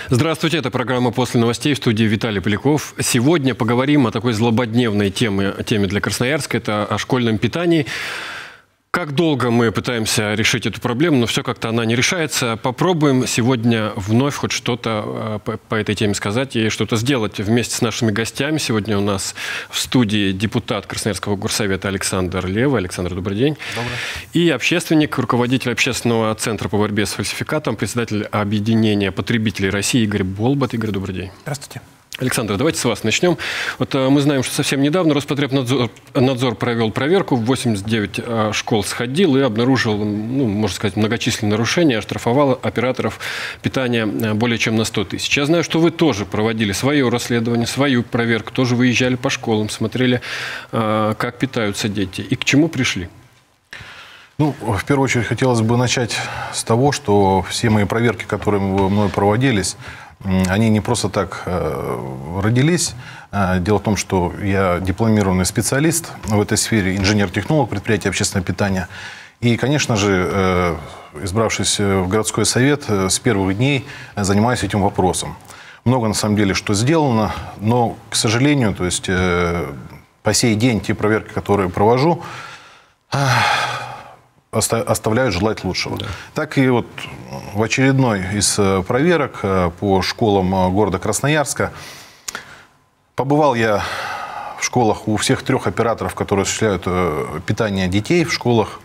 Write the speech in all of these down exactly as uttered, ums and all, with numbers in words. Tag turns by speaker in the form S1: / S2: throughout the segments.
S1: Здравствуйте, это программа «После новостей», в студии Виталий Поляков. Сегодня поговорим о такой злободневной теме, теме для Красноярска, это о школьном питании. Как долго мы пытаемся решить эту проблему, но все как-то она не решается. Попробуем сегодня вновь хоть что-то по, по этой теме сказать и что-то сделать вместе с нашими гостями. Сегодня у нас в студии депутат Красноярского горсовета Александр Левый. Александр, добрый день.
S2: Добрый.
S1: И общественник, руководитель общественного центра по борьбе с фальсификатом, председатель объединения потребителей России Игорь Болбат. Игорь, добрый день.
S2: Здравствуйте.
S1: Александр, давайте с вас начнем. Вот э, мы знаем, что совсем недавно Роспотребнадзор надзор провел проверку, в восемьдесят девять э, школ сходил и обнаружил, ну, можно сказать, многочисленные нарушения, оштрафовал операторов питания э, более чем на сто тысяч. Я знаю, что вы тоже проводили свое расследование, свою проверку, тоже выезжали по школам, смотрели, э, как питаются дети и к чему пришли.
S2: Ну, в первую очередь, хотелось бы начать с того, что все мои проверки, которые мной проводились, они не просто так э, родились. Дело в том, что я дипломированный специалист в этой сфере, инженер-технолог предприятия общественного питания. И, конечно же, э, избравшись в городской совет, э, с первых дней занимаюсь этим вопросом. Много, на самом деле, что сделано, но, к сожалению, то есть, э, по сей день те проверки, которые провожу, э, оставляют желать лучшего. Да. Так и вот в очередной из проверок по школам города Красноярска побывал я в школах у всех трех операторов, которые осуществляют питание детей в школах.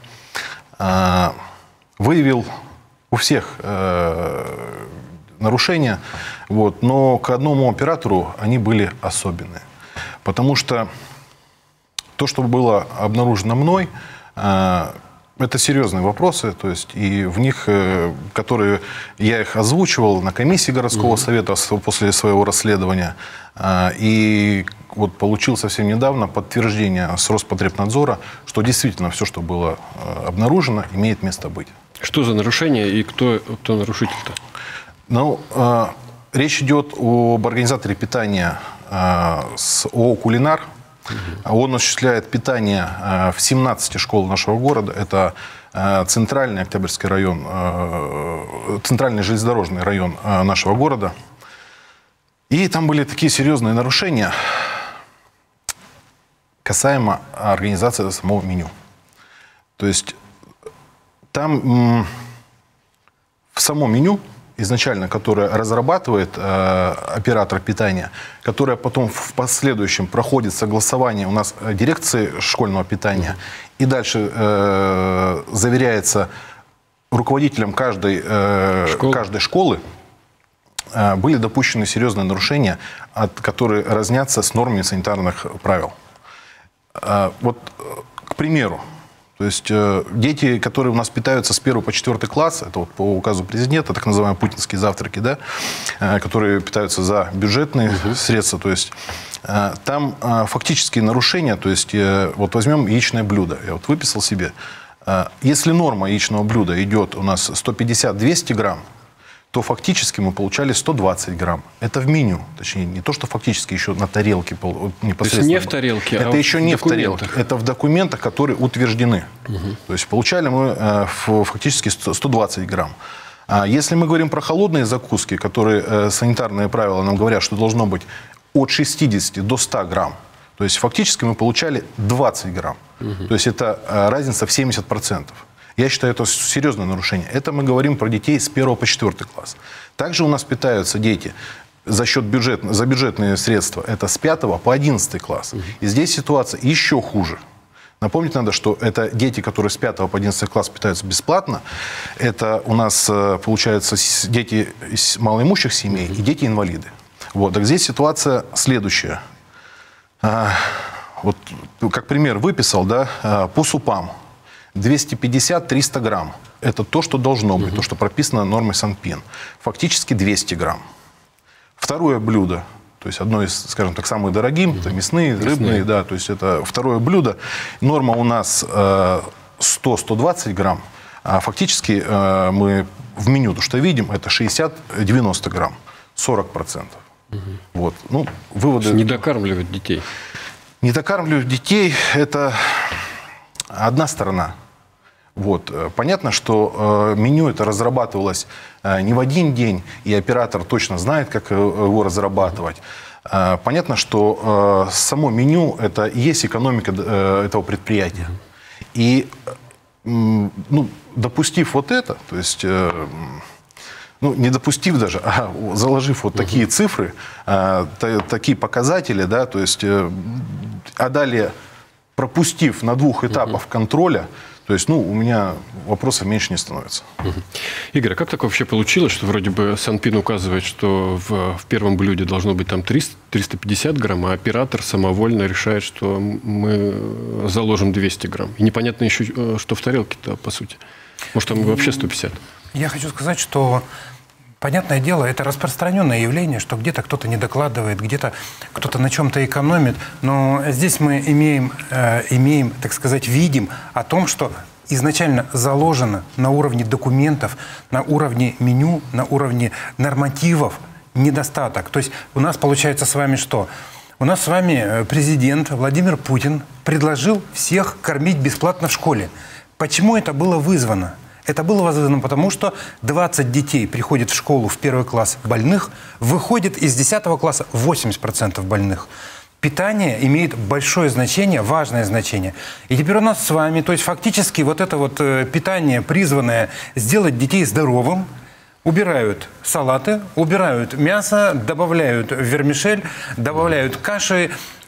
S2: Выявил у всех нарушения, вот, но к одному оператору они были особенные. Потому что то, что было обнаружено мной, это серьезные вопросы, то есть и в них, которые я их озвучивал на комиссии городского совета после своего расследования, и вот получил совсем недавно подтверждение с Роспотребнадзора, что действительно все, что было обнаружено, имеет место быть. Что за нарушение и кто, кто нарушитель-то? Ну, речь идет об организаторе питания с ООО «Кулинар». Он осуществляет питание в семнадцати школах нашего города. Это центральный Октябрьский район, центральный железнодорожный район нашего города. И там были такие серьезные нарушения касаемо организации самого меню. То есть там в самом меню, изначально, которое разрабатывает э, оператор питания, которое потом в последующем проходит согласование у нас дирекции школьного питания, mm-hmm. и дальше э, заверяется руководителем каждой, э, Школ. каждой школы, э, были допущены серьезные нарушения, от, которые разнятся с нормами санитарных правил. Э, вот, к примеру, то есть э, дети, которые у нас питаются с первого по четвертый класс, это вот по указу президента, так называемые путинские завтраки, да, э, которые питаются за бюджетные uh-huh. средства, то есть э, там э, фактические нарушения, то есть э, вот возьмем яичное блюдо, я вот выписал себе, э, если норма яичного блюда идет у нас сто пятьдесят — двести грамм, то фактически мы получали сто двадцать грамм. Это в меню. Точнее, не то, что фактически еще на тарелке непосредственно. То есть
S1: не в тарелке,
S2: это
S1: а
S2: еще
S1: в
S2: не
S1: документах.
S2: в тарелке. Это в документах, которые утверждены. Угу. То есть получали мы э, фактически сто двадцать грамм. А если мы говорим про холодные закуски, которые э, санитарные правила нам говорят, что должно быть от шестидесяти до ста грамм, то есть фактически мы получали двадцать грамм. Угу. То есть это э, разница в семьдесят процентов. Я считаю, это серьезное нарушение. Это мы говорим про детей с первого по четвертый класс. Также у нас питаются дети за счет бюджет, за бюджетные средства. Это с пятого по одиннадцатый класс. И здесь ситуация еще хуже. Напомнить надо, что это дети, которые с пятого по одиннадцатый класс питаются бесплатно. Это у нас, получается, дети из малоимущих семей и дети-инвалиды. Вот. Так здесь ситуация следующая. Вот, как пример выписал, да, по супам. двести пятьдесят — триста грамм. Это то, что должно быть, угу. то, что прописано нормой Санпин. Фактически двести грамм. Второе блюдо, то есть одно из, скажем так, самых дорогих, угу. это мясные, мясные, рыбные, да, то есть это второе блюдо. Норма у нас э, сто — сто двадцать грамм, а фактически э, мы в меню, то, что видим, это шестьдесят — девяносто грамм, сорок процентов. Угу. Вот. Ну, выводы...
S1: Не докармливать детей.
S2: Не докармливать детей – это одна сторона. Вот. Понятно, что э, меню это разрабатывалось э, не в один день, и оператор точно знает, как его разрабатывать. Э, понятно, что э, само меню это и есть экономика э, этого предприятия. И э, ну, допустив вот это, то есть... Э, Ну, не допустив даже, а заложив вот такие цифры, а, та, такие показатели, да, то есть, а далее пропустив на двух этапах контроля, то есть, ну, у меня вопросов меньше не становится.
S1: Игорь, а как так вообще получилось, что вроде бы Санпин указывает, что в, в первом блюде должно быть там триста, триста пятьдесят грамм, а оператор самовольно решает, что мы заложим двести грамм. И непонятно еще, что в тарелке-то, по сути. Может, там вообще сто пятьдесят?
S3: Я хочу сказать, что, понятное дело, это распространенное явление, что где-то кто-то не докладывает, где-то кто-то на чем-то экономит. Но здесь мы имеем, э, имеем, так сказать, видим о том, что изначально заложено на уровне документов, на уровне меню, на уровне нормативов недостаток. То есть у нас получается с вами что? У нас с вами президент Владимир Путин предложил всех кормить бесплатно в школе. Почему это было вызвано? Это было вызвано потому, что двадцать детей приходят в школу в первый класс больных, выходит из десятого класса восемьдесят процентов больных. Питание имеет большое значение, важное значение. И теперь у нас с вами, то есть фактически вот это вот питание, призванное сделать детей здоровым, убирают салаты, убирают мясо, добавляют вермишель, добавляют каши.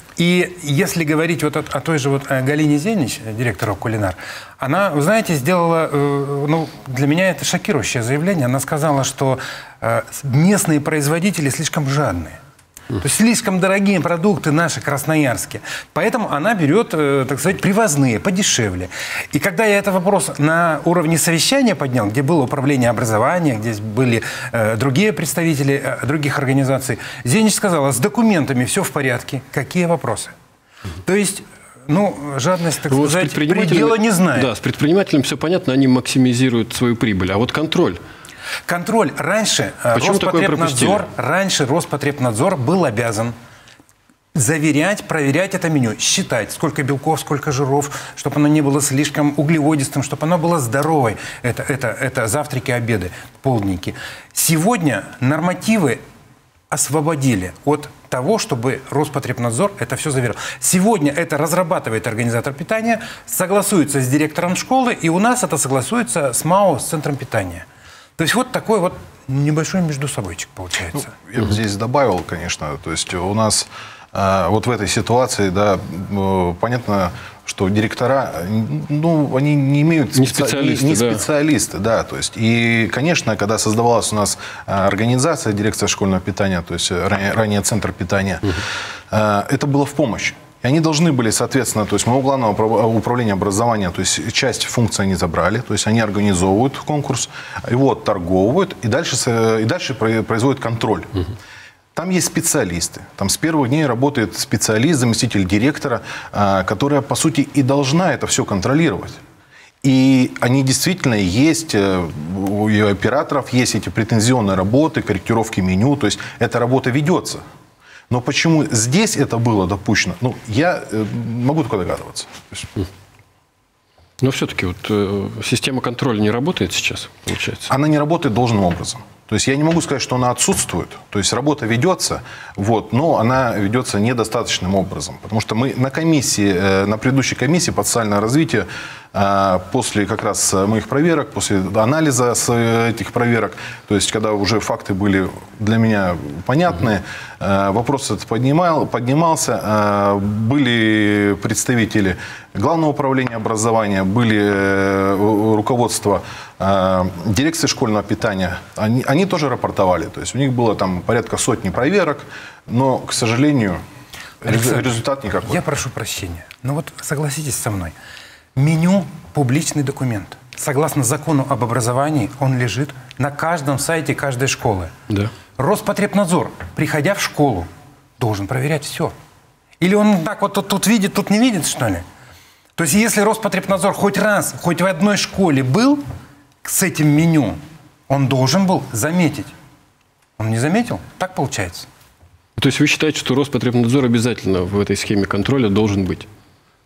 S3: И если говорить вот о, о той же вот Галине Зенич, директору Кулинар, она, вы знаете, сделала, э, ну, для меня это шокирующее заявление. Она сказала, что э, местные производители слишком жадные. То есть слишком дорогие продукты наши, красноярские. Поэтому она берет, э, так сказать, привозные, подешевле. И когда я этот вопрос на уровне совещания поднял, где было управление образования, где были э, другие представители э, других организаций, Зенич сказала, с документами все в порядке. Какие вопросы? То есть... Ну, жадность, так
S1: вот
S3: сказать, предела не знает.
S1: Да, с предпринимателями все понятно, они максимизируют свою прибыль. А вот контроль...
S3: Контроль. Раньше Роспотребнадзор, раньше Роспотребнадзор был обязан заверять, проверять это меню, считать, сколько белков, сколько жиров, чтобы оно не было слишком углеводистым, чтобы оно было здоровой. Это, это, это завтраки, обеды, полдники. Сегодня нормативы освободили от того, чтобы Роспотребнадзор это все заверил. Сегодня это разрабатывает организатор питания, согласуется с директором школы, и у нас это согласуется с МАО, с центром питания. То есть вот такой вот небольшой междусобойчик получается.
S2: Ну, я бы здесь добавил, конечно, то есть у нас э, вот в этой ситуации, да, э, понятно, что директора, ну, они не имеют...
S1: Не специалисты,
S2: не, не
S1: да.
S2: специалисты, да, то есть, и, конечно, когда создавалась у нас организация, дирекция школьного питания, то есть ранее, ранее центр питания, угу. э, это было в помощь. И они должны были, соответственно, то есть моего главного управления образования, то есть часть функций они забрали, то есть они организовывают конкурс, его отторговывают и дальше, и дальше производят контроль. Угу. Там есть специалисты. Там с первых дней работает специалист, заместитель директора, которая, по сути, и должна это все контролировать. И они действительно есть, у операторов есть эти претензионные работы, корректировки меню, то есть эта работа ведется. Но почему здесь это было допущено, ну, я могу только догадываться.
S1: Но все-таки вот э, система контроля не работает сейчас, получается?
S2: Она не работает должным образом. То есть я не могу сказать, что она отсутствует. То есть работа ведется, вот, но она ведется недостаточным образом. Потому что мы на комиссии, на предыдущей комиссии по социальному развитию, после как раз моих проверок, после анализа этих проверок, то есть когда уже факты были для меня понятны, вопрос этот поднимал, поднимался, были представители Главного управления образования, были руководство дирекции школьного питания, они, они тоже рапортовали. То есть у них было там порядка сотни проверок, но, к сожалению, Александр, результат никакой.
S3: Я прошу прощения, но вот согласитесь со мной. Меню – публичный документ. Согласно закону об образовании, он лежит на каждом сайте каждой школы.
S1: Да.
S3: Роспотребнадзор, приходя в школу, должен проверять все. Или он так вот тут, тут видит, тут не видит, что ли? То есть если Роспотребнадзор хоть раз, хоть в одной школе был с этим меню, он должен был заметить. Он не заметил? Так получается.
S1: То есть вы считаете, что Роспотребнадзор обязательно в этой схеме контроля должен быть?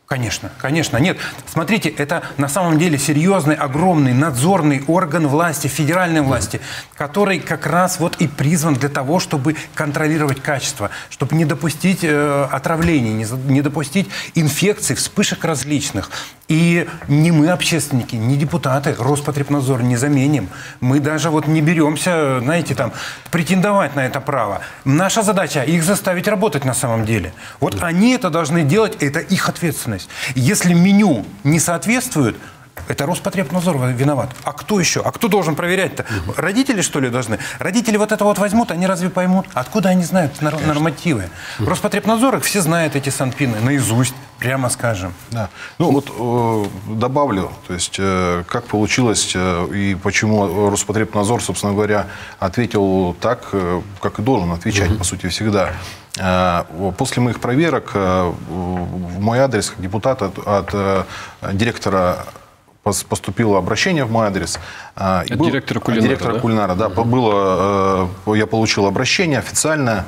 S3: Конечно, конечно. Нет, смотрите, это на самом деле серьезный, огромный надзорный орган власти, федеральной власти, который как раз вот и призван для того, чтобы контролировать качество, чтобы не допустить э, отравлений, не, не допустить инфекций, вспышек различных. И не мы, общественники, не депутаты, Роспотребнадзор не заменим. Мы даже вот не беремся, знаете, там, претендовать на это право. Наша задача их заставить работать на самом деле. Вот да. Они это должны делать, это их ответственность. Если меню не соответствует, это Роспотребнадзор виноват. А кто еще? А кто должен проверять-то? Угу. Родители, что ли, должны? Родители вот это вот возьмут, они разве поймут? Откуда они знают нар- нормативы? Угу. Роспотребнадзор, их все знают, эти санпины, наизусть, прямо скажем. Да.
S2: Ну вот э, добавлю, то есть э, как получилось э, и почему Роспотребнадзор, собственно говоря, ответил так, э, как и должен отвечать, угу. по сути, всегда. Э, после моих проверок э, в мой адрес, как депутата, от, от э, директора поступило обращение в мой адрес.
S1: От был, директора Кулинара,
S2: директора
S1: да?
S2: Кулинара, да. Угу. Было, я получил обращение официальное.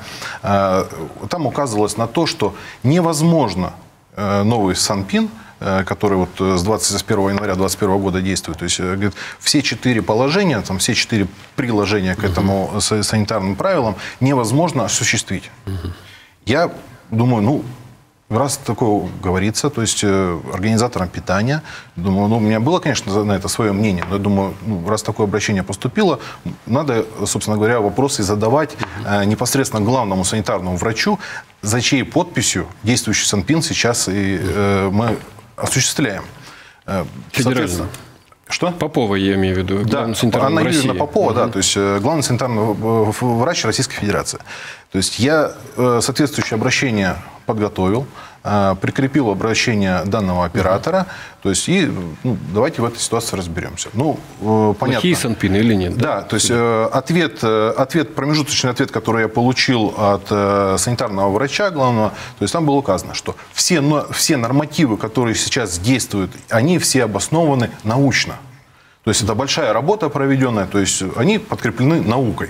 S2: Там указывалось на то, что невозможно новый санпин, который вот с двадцать первого января две тысячи двадцать первого года действует, то есть говорит, все четыре положения, там, все четыре приложения к этому угу. санитарным правилам невозможно осуществить. Угу. Я думаю, ну, раз такое говорится, то есть э, организаторам питания, думаю, ну, у меня было, конечно, на это свое мнение, но я думаю, ну, раз такое обращение поступило, надо, собственно говоря, вопросы задавать э, непосредственно главному санитарному врачу, за чьей подписью действующий санпин сейчас и, э, мы осуществляем. Э,
S1: Федерально.
S2: Что?
S1: Попова, я имею в виду.
S2: Да, Анна Юрьевна Попова, угу. да, то есть э, главный санитарный врач Российской Федерации. То есть я э, соответствующее обращение подготовил, э, прикрепил обращение данного оператора, то есть и ну, давайте в этой ситуации разберемся. Ну, э, понятно.
S1: Плохие санпины или нет?
S2: Да, да то есть э, ответ, э, ответ, промежуточный ответ, который я получил от э, санитарного врача главного, то есть там было указано, что все, но, все нормативы, которые сейчас действуют, они все обоснованы научно. То есть это большая работа проведенная, то есть они подкреплены наукой.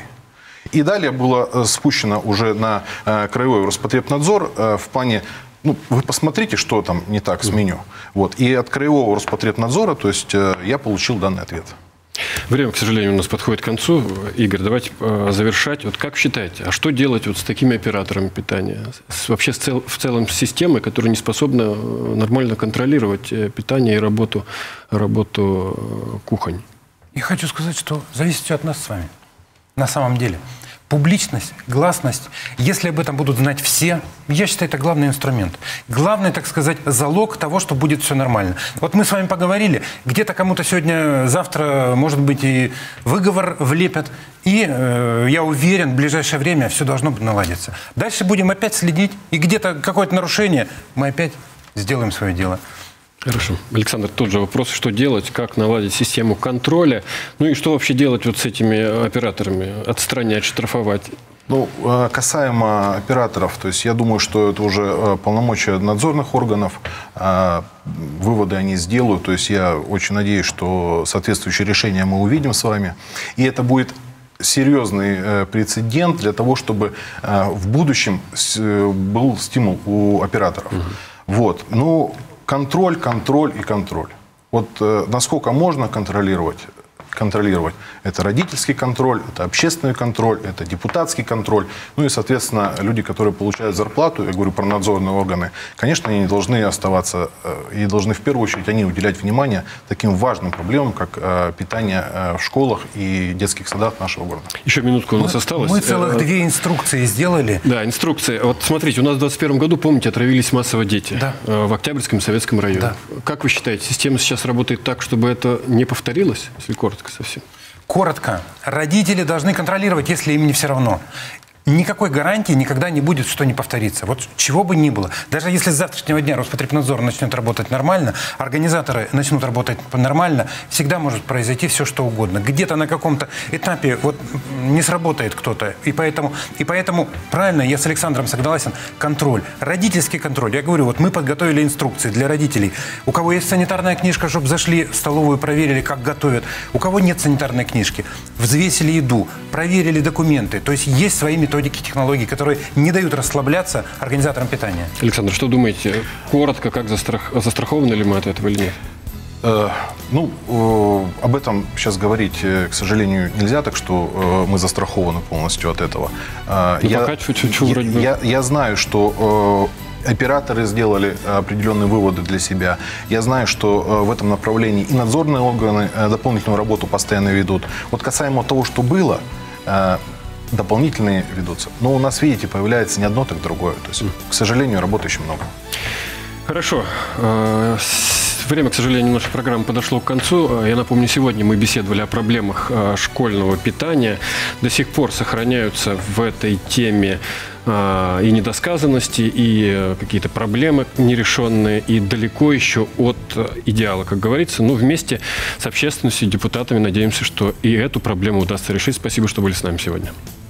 S2: И далее было спущено уже на э, краевой Роспотребнадзор э, в плане, ну, вы посмотрите, что там не так с меню. Вот. И от краевого Роспотребнадзора, то есть э, я получил данный ответ.
S1: Время, к сожалению, у нас подходит к концу. Игорь, давайте э, завершать. Вот как считаете, а что делать вот с такими операторами питания? С, вообще с цел, в целом с системой, которая не способна нормально контролировать питание и работу, работу э, кухонь?
S3: Я хочу сказать, что зависит все от нас с вами. На самом деле. Публичность, гласность, если об этом будут знать все, я считаю, это главный инструмент. Главный, так сказать, залог того, что будет все нормально. Вот мы с вами поговорили, где-то кому-то сегодня, завтра, может быть, и выговор влепят. И э, я уверен, в ближайшее время все должно наладиться. Дальше будем опять следить, и где-то какое-то нарушение, мы опять сделаем свое дело.
S1: Хорошо. Александр, тот же вопрос, что делать, как наладить систему контроля, ну и что вообще делать вот с этими операторами, отстранять, штрафовать?
S2: Ну, касаемо операторов, то есть я думаю, что это уже полномочия надзорных органов, выводы они сделают, то есть я очень надеюсь, что соответствующее решение мы увидим с вами, и это будет серьезный прецедент для того, чтобы в будущем был стимул у операторов. Угу. Вот, ну... Контроль, контроль и контроль. Вот э, насколько можно контролировать, контролировать. Это родительский контроль, это общественный контроль, это депутатский контроль. Ну и, соответственно, люди, которые получают зарплату, я говорю про надзорные органы, конечно, они не должны оставаться, и должны в первую очередь они уделять внимание таким важным проблемам, как э, питание э, в школах и детских садах нашего города.
S1: Еще минутку у нас
S3: мы,
S1: осталось.
S3: Мы целых две инструкции сделали.
S1: Да, инструкции. Вот смотрите, у нас в двадцать первом году, помните, отравились массово дети. Да. В Октябрьском и Советском районе. Да. Как вы считаете, система сейчас работает так, чтобы это не повторилось, если коротко совсем?
S3: Коротко. Родители должны контролировать, если им не все равно. Никакой гарантии никогда не будет, что не повторится. Вот чего бы ни было. Даже если с завтрашнего дня Роспотребнадзор начнет работать нормально, организаторы начнут работать нормально, всегда может произойти все, что угодно. Где-то на каком-то этапе вот не сработает кто-то. И поэтому, и поэтому, правильно, я с Александром согласен, контроль. Родительский контроль. Я говорю, вот мы подготовили инструкции для родителей. У кого есть санитарная книжка, чтобы зашли в столовую, проверили, как готовят. У кого нет санитарной книжки, взвесили еду, проверили документы. То есть есть свои методики методики, технологии, которые не дают расслабляться организаторам питания.
S1: Александр, что думаете? Коротко, как застрах... застрахованы ли мы от этого или нет?
S2: Э, ну, э, об этом сейчас говорить, э, к сожалению, нельзя, так что э, мы застрахованы полностью от этого. Э,
S1: ну,
S2: я,
S1: пока чуть-чуть вроде бы.
S2: Я, я знаю, что... Э, Операторы сделали определенные выводы для себя. Я знаю, что в этом направлении и надзорные органы дополнительную работу постоянно ведут. Вот касаемо того, что было, дополнительные ведутся. Но у нас, видите, появляется не одно, так другое. То есть, к сожалению, работы еще много.
S1: Хорошо. Время, к сожалению, нашей программы подошло к концу. Я напомню, сегодня мы беседовали о проблемах школьного питания. До сих пор сохраняются в этой теме и недосказанности, и какие-то проблемы нерешенные, и далеко еще от идеала, как говорится. Но вместе с общественностью, депутатами надеемся, что и эту проблему удастся решить. Спасибо, что были с нами сегодня.